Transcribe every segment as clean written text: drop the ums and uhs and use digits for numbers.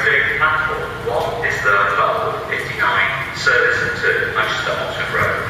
Entering platform 1 is the 12:59 service to Manchester Oxford Road.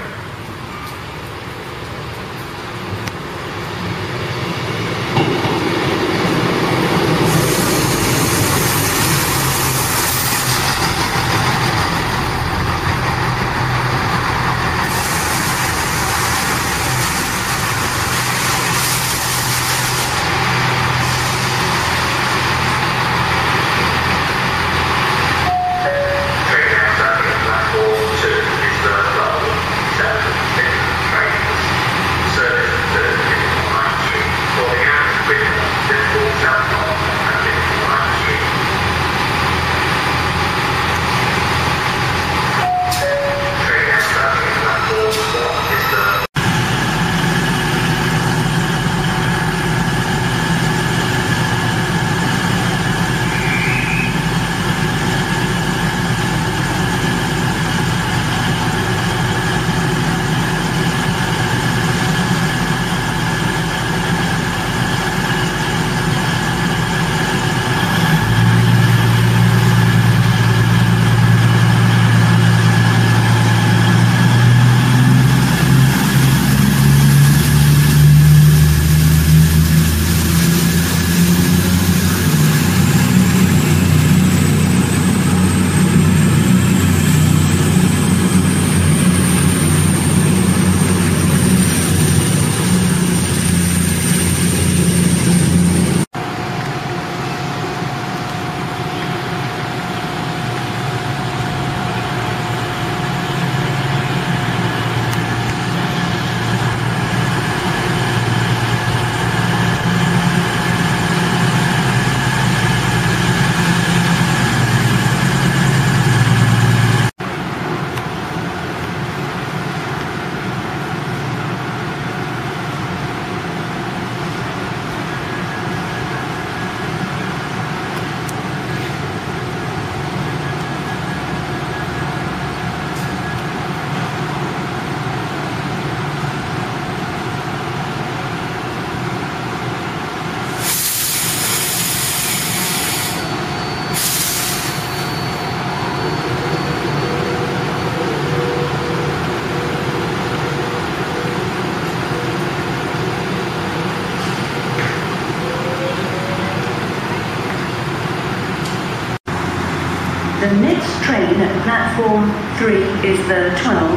The next train at platform 3 is the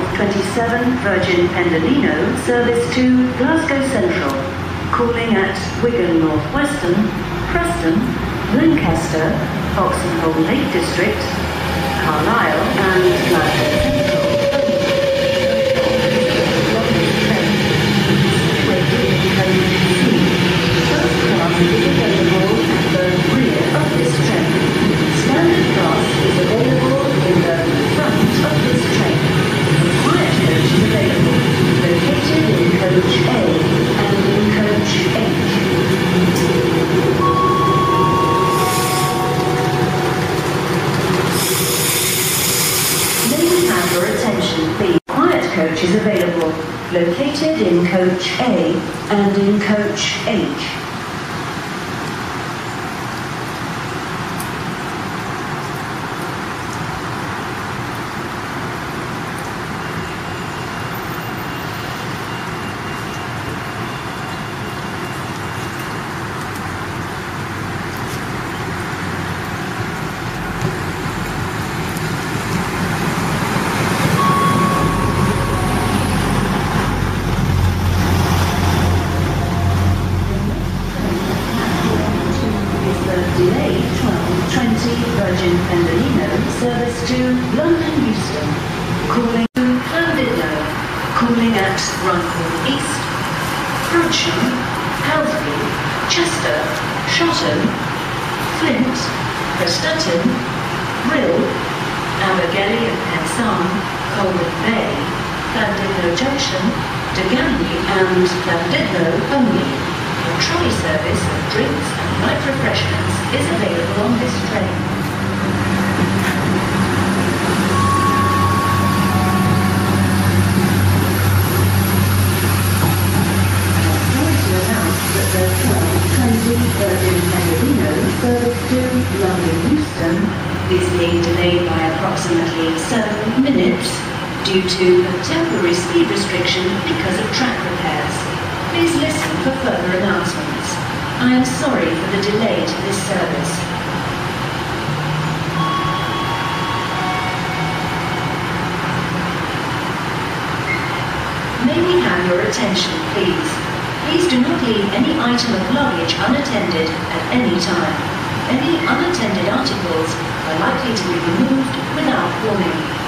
12:27 Virgin Pendolino service to Glasgow Central, calling at Wigan North Western, Preston, Lancaster, Oxenholme Lake District, Carlisle and Glasgow Central. First class is available at the rear of this train. Standard class is available in the front of this train. Quiet coach is available, located in coach A and in coach H. May we have your attention, please? Quiet coach is available, located in coach A and in coach H. Virgin Pendolino service to London Euston, calling to Llandudno, calling at Runcorn East, Frodsham, Halsby, Chester, Shotton, Flint, Prestatyn, Brill, Abergele and Pensarn, Colwyn Bay, Llandudno Junction, Degani and Llandudno only. A trolley service of drinks and light refreshments is available on this train. That the 12:20 Virgin Pendolino service to London Euston is being delayed by approximately 7 minutes due to a temporary speed restriction because of track repairs. Please listen for further announcements. I am sorry for the delay to this service. May we have your attention, please? Please do not leave any item of luggage unattended at any time. Any unattended articles are likely to be removed without warning.